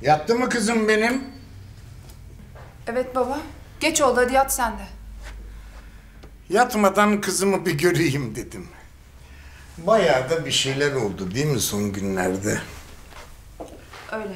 Yattı mı kızım benim? Evet baba. Geç oldu, hadi yat sen de. Yatmadan kızımı bir göreyim dedim. Bayağı da bir şeyler oldu değil mi son günlerde? Öyle.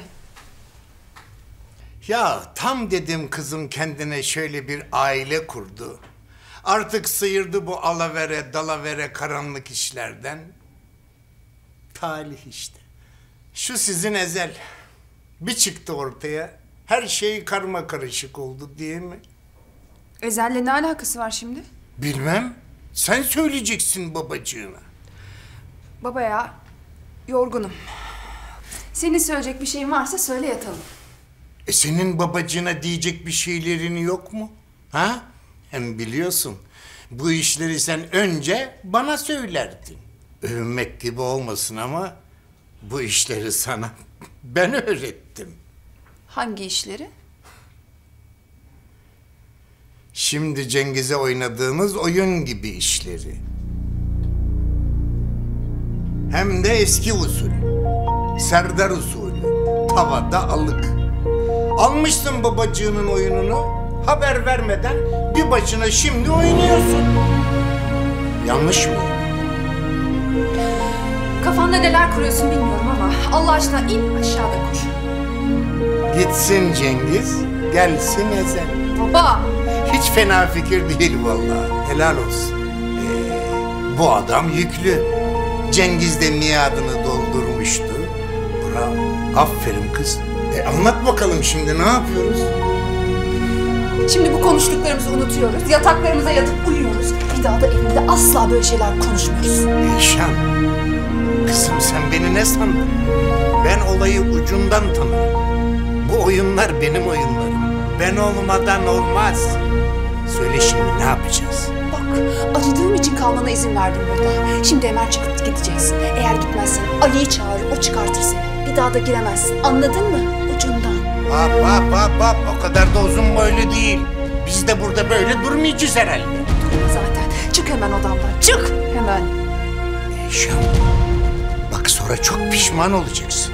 Ya tam dedim kızım kendine şöyle bir aile kurdu. Artık sıyırdı bu alavere dalavere karanlık işlerden. Talih işte. Şu sizin Ezel. Bir çıktı ortaya. Her şey karma karışık oldu değil mi? Ezel'le ne alakası var şimdi? Bilmem. Sen söyleyeceksin babacığına. Baba ya, yorgunum. Senin söyleyecek bir şeyin varsa söyle yatalım. Senin babacığına diyecek bir şeylerin yok mu? Ha? Hem biliyorsun bu işleri sen önce bana söylerdin. Övünmek gibi olmasın ama bu işleri sana ben öğrettim. Hangi işleri? Şimdi Cengiz'e oynadığımız oyun gibi işleri. Hem de eski usul. Serdar usulü. Tavada alık. Almışsın babacığının oyununu, haber vermeden bir başına şimdi oynuyorsun. Yanlış mı? Kafanda neler kuruyorsun bilmiyorum ama Allah aşkına in aşağıda koş. Gitsin Cengiz, gelsin Ezel. Baba! Hiç fena fikir değil vallahi. Helal olsun. Bu adam yüklü. Cengiz de miadını doldurmuştu. Bravo. Aferin kız. Anlat bakalım şimdi ne yapıyoruz? Şimdi bu konuştuklarımızı unutuyoruz. Yataklarımıza yatıp uyuyoruz. Bir daha da evimde asla böyle şeyler konuşmuyoruz. Eyşan, kızım sen beni ne sandın? Ben olayı ucundan tanırım. Bu oyunlar benim oyunlarım. Ben olmadan olmaz. Söyle şimdi ne yapacağız? Bak, acıdığım için kalmana izin verdim burada. Şimdi hemen çıkıp gideceksin. Eğer gitmezsen Ali'yi çağırır, o çıkartır seni. Bir daha da giremezsin. Anladın mı? Ucundan. Hop. O kadar da uzun boylu değil. Biz de burada böyle durmayacağız herhalde. Durma zaten. Çık hemen odamdan. Çık! Hemen. Eyşan, bak sonra çok pişman olacaksın.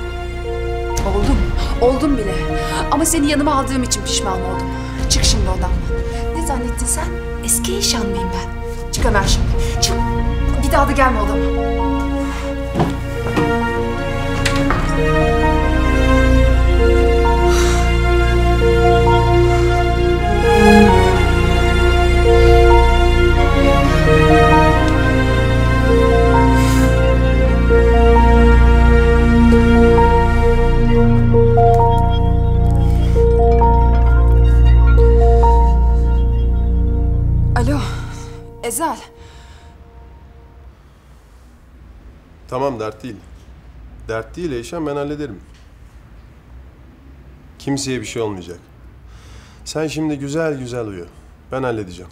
Oldum bile. Ama seni yanıma aldığım için pişman oldum. Çık şimdi odamdan. Ne zannettin sen? Eski Eyşan mıyım ben? Çık hemen şimdi. Çık. Bir daha da gelme odama. Alo, Ezel. Tamam, dert değil. Dert değil Eyşan, ben hallederim. Kimseye bir şey olmayacak. Sen şimdi güzel güzel uyu. Ben halledeceğim.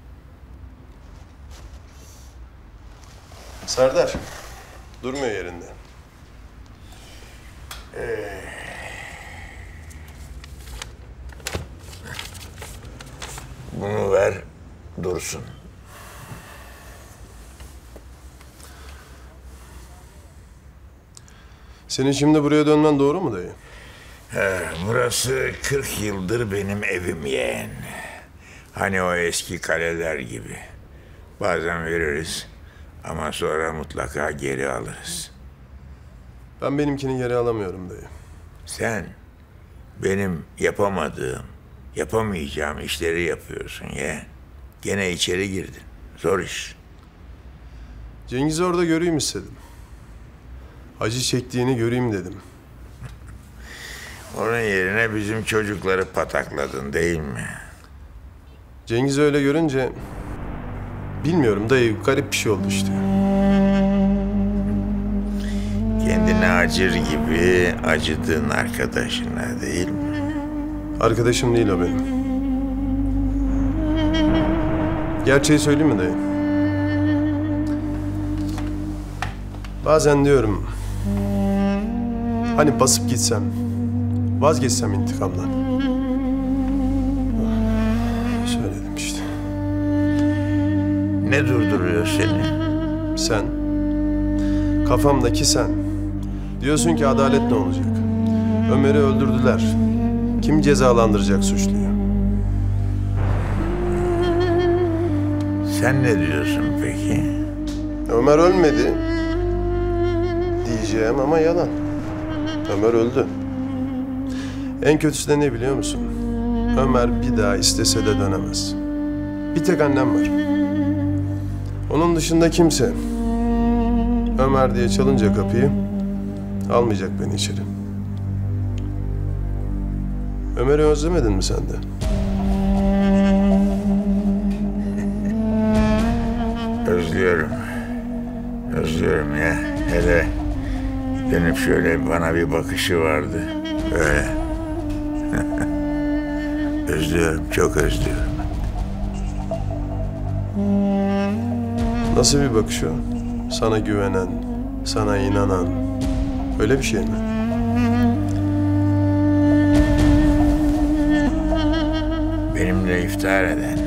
Serdar, durmuyor yerinde. Bunu ver, dursun. Senin şimdi buraya dönmen doğru mu dayı? Burası 40 yıldır benim evim yeğen. Hani o eski kaleler gibi. Bazen veririz ama sonra mutlaka geri alırız. Ben benimkini geri alamıyorum dayı. Sen benim yapamadığım, yapamayacağım işleri yapıyorsun yeğen. Gene içeri girdin. Zor iş. Cengiz'i orada göreyim istedim. Acı çektiğini göreyim dedim. Onun yerine bizim çocukları patakladın değil mi? Cengiz'i öyle görünce... Bilmiyorum dayı, garip bir şey oldu işte. Kendine acır gibi acıdığın arkadaşına değil mi? Arkadaşım değil o benim. Gerçeği söyleyeyim mi dayı? Bazen diyorum... Hani basıp gitsem, vazgeçsem intikamdan. Söyledim işte. Ne durduruyor seni? Sen, kafamdaki sen. Diyorsun ki adalet ne olacak? Ömer'i öldürdüler. Kim cezalandıracak suçluyu? Sen ne diyorsun peki? Ömer ölmedi diyeceğim ama yalan. Ömer öldü. En kötüsü de ne biliyor musun? Ömer bir daha istese de dönemez. Bir tek annem var. Onun dışında kimse Ömer diye çalınca kapıyı almayacak beni içeri. Ömer'i özlemedin mi sen de? Özlüyorum. Özlüyorum ya. Hele dönüp şöyle bana bir bakışı vardı. Öyle. Özlüyorum, çok özlüyorum. Nasıl bir bakış o? Sana güvenen, sana inanan. Öyle bir şey mi? Benimle iftihar eden.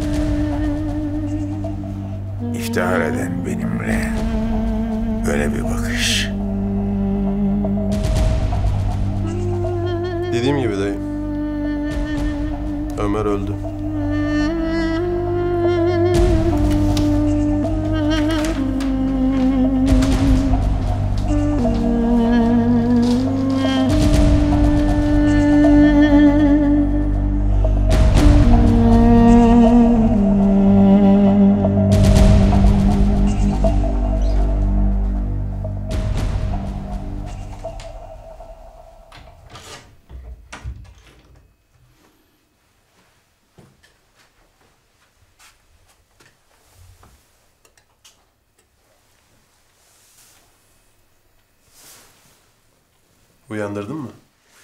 İftihar eden benimle. Böyle bir bakış. Dediğim gibi dayı. Ömer öldü. Uyandırdın mı?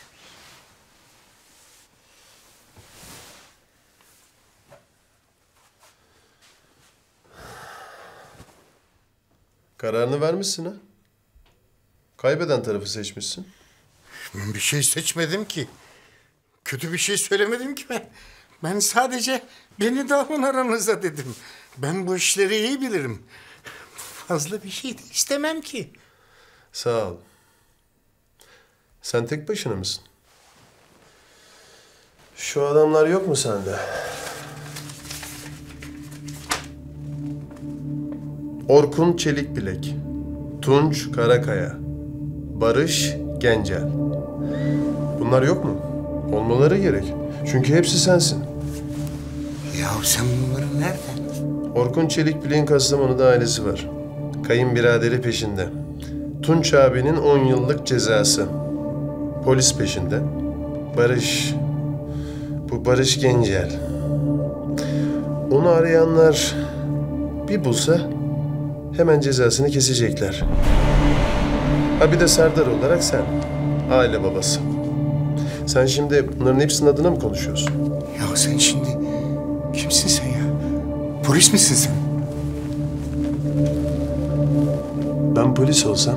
Kararını vermişsin ha? Kaybeden tarafı seçmişsin. Ben bir şey seçmedim ki. Kötü bir şey söylemedim ki ben. Ben sadece beni de alın aranıza dedim. Ben bu işleri iyi bilirim. Fazla bir şey de istemem ki. Sağ ol. Sen tek başına mısın? Şu adamlar yok mu sende? Orkun Çelikbilek, Tunç Karakaya, Barış Gencel. Bunlar yok mu? Olmaları gerek. Çünkü hepsi sensin. Ya sen bunları nereden? Orkun Çelikbilek'in Kastamonu'da ailesi var. Kayınbiraderi peşinde. Tunç abinin 10 yıllık cezası. Polis peşinde. Barış. Bu Barış Gencel. Onu arayanlar bir bulsa hemen cezasını kesecekler. Ha bir de Serdar olarak sen. Aile babası. Sen şimdi bunların hepsinin adına mı konuşuyorsun? Ya sen şimdi kimsin sen ya? Polis misin sen? Ben polis olsam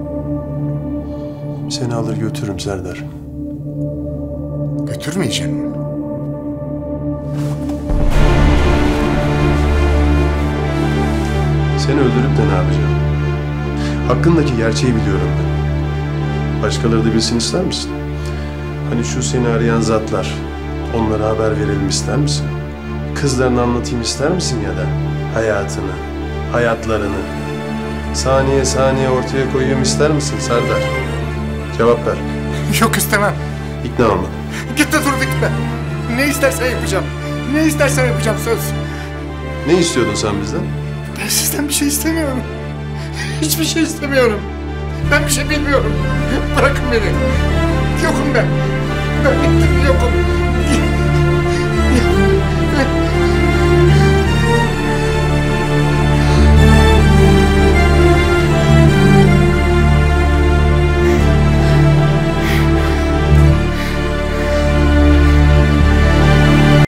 seni alır götürürüm Serdar. Götürmeyeceksin mi? Seni öldürüp de ne yapacağım? Hakkındaki gerçeği biliyorum ben. Başkaları da bilsin ister misin? Hani şu seni arayan zatlar, onlara haber verelim ister misin? Kızlarını anlatayım ister misin ya da hayatını, hayatlarını saniye saniye ortaya koyayım ister misin Serdar? Cevap ver. Yok istemem. İkna olma. Git de dur gitme. Ne istersen yapacağım. Ne istersen yapacağım söz. Ne istiyordun sen bizden? Ben sizden bir şey istemiyorum. Hiçbir şey istemiyorum. Ben bir şey bilmiyorum. Bırakın beni. Yokum ben. Ben bittim yokum.